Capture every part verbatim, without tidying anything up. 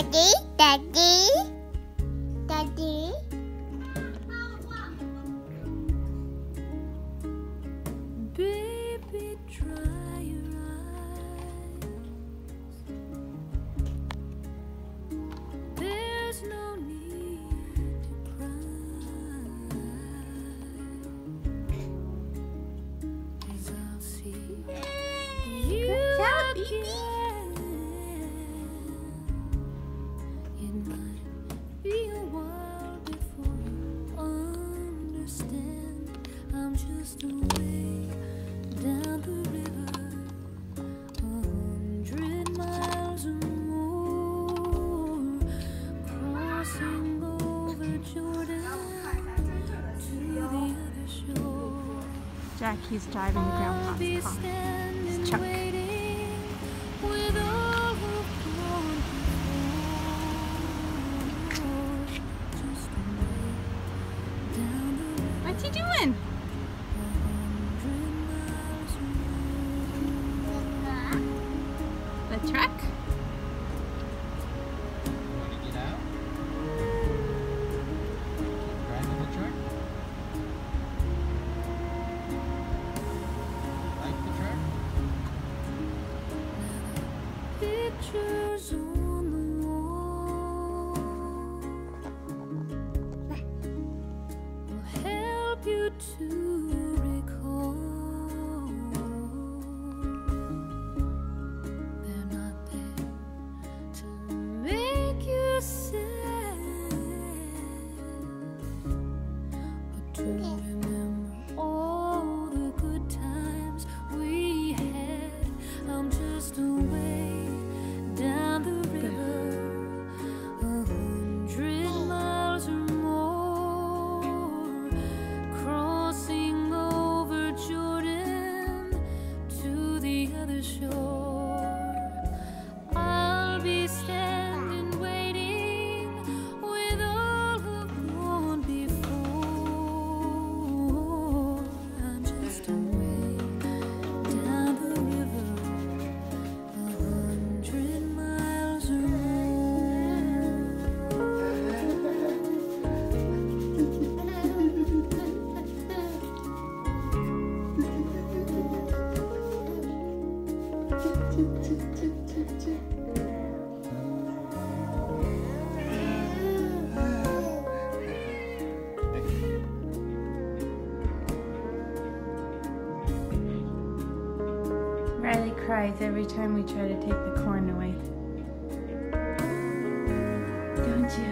Daddy, Daddy, Daddy. Baby, dry your eyes. There's no need to cry, 'cause I'll see you again. It might be a while before you understand. I'm just away down the river, a hundred miles or more, crossing over Jordan to the other shore. Jackie's driving Grandpa's Be car. standing It's Chuck. waiting with all who've gone before. Just away down the river. What's he doing? The truck? Want to get out? Driving the truck? Like the truck? Pictures on the wall will help you to recall. They're not there to make you sad, but to remember all the good times we had. I'm just away down the river, a hundred miles or more, crossing over Jordan to the other shore. I'll be standing waiting with all who've gone before. I'm just away down the river, a hundred miles or Riley cries every time we try to take the corn away. Don't you?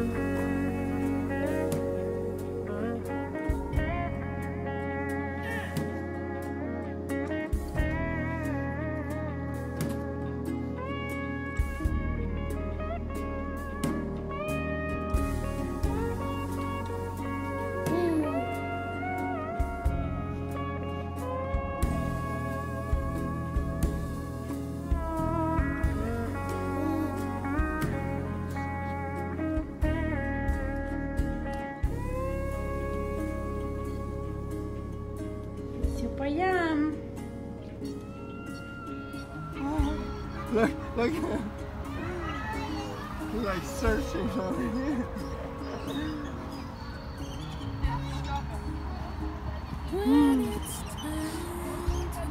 Super yum. Look, look at him. He's like searching over here. when it's time to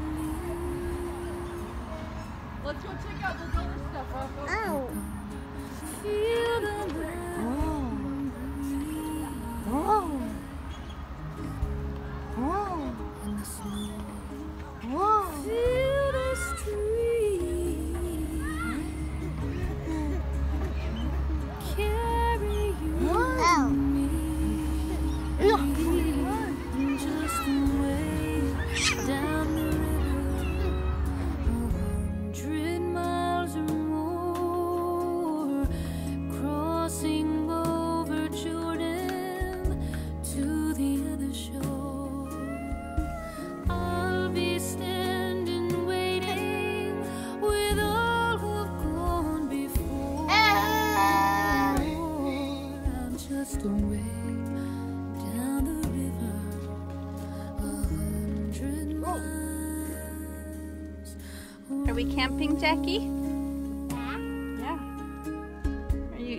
leave. Let's go check out those other stuff. Rocco. Oh. Feel the ground Oh. Oh. and the snow. Oh. Feel the stream carry you Oh. and me. Just away down the river, a hundred miles or more, crossing over Jordan to the other shore. I'll be standing waiting with all who've gone before. I'm just away down the river, a hundred miles. Are we camping, Jackie? Yeah.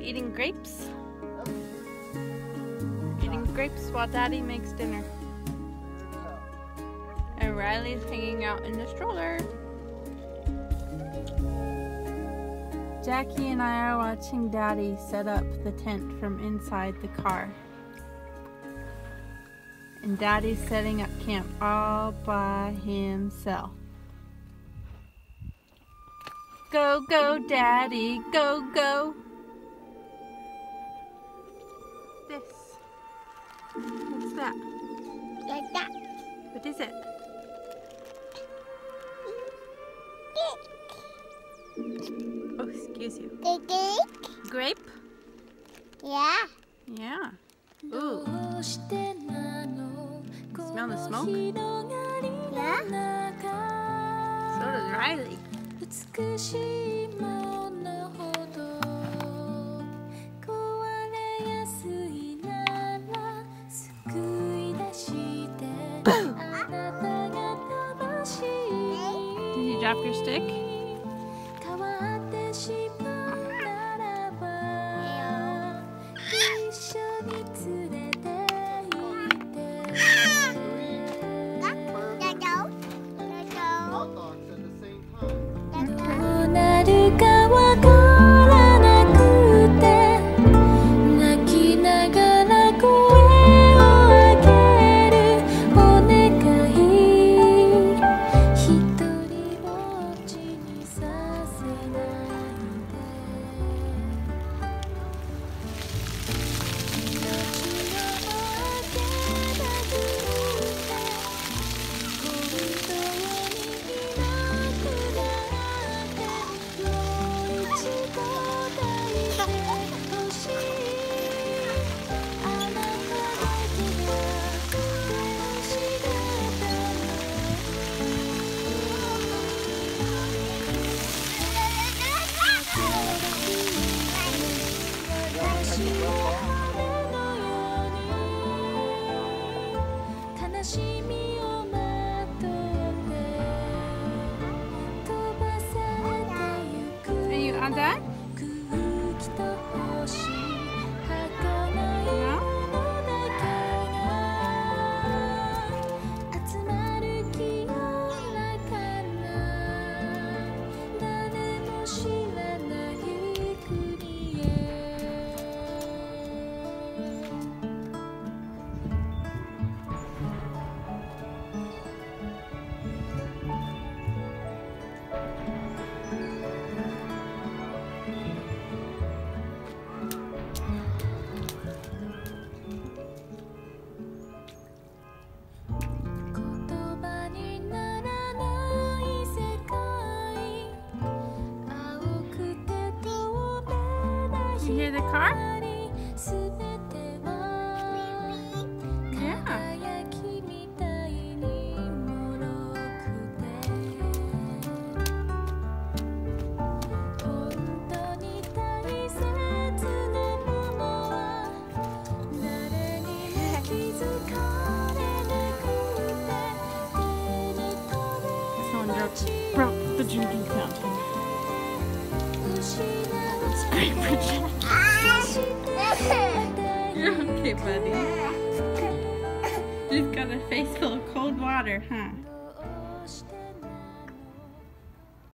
eating grapes? Eating grapes while Daddy makes dinner. And Riley's hanging out in the stroller. Jackie and I are watching Daddy set up the tent from inside the car. And Daddy's setting up camp all by himself. Go, go, Daddy, go, go. This. What's that? Like that. What is it? Oh, excuse you. Cake. Grape? Yeah. Yeah. Ooh. Smell the smoke? Yeah. So does Riley. 美しいものほど壊れやすいなら救い出してあなたが正しい Did you drop your stick? 変わってしまうならば一緒に連れて行って Hot dogs at the same time. どうなるかわからなくて泣きながら声を上げるお願い一人ぼっちにさせないで命を分けたくて本当にいなくなってもう一度抱いてほしいあなただけが手を知れた私の羽のように悲しみをまとって飛ばされてゆく Are you on that? 空気と星儚いものだけが集まる清らかな誰も知らない国へ言葉にならない世界青くて透明な You hear the car? 光すべては Yeah. 輝きみたいに脆くて本当に大切なものは誰にも気づかれなくて手に取 Someone れ broke, broke the drinking fountain. 失わ It's great for Jack. れして You're okay, buddy. You've got a face full of cold water, huh? どうしてな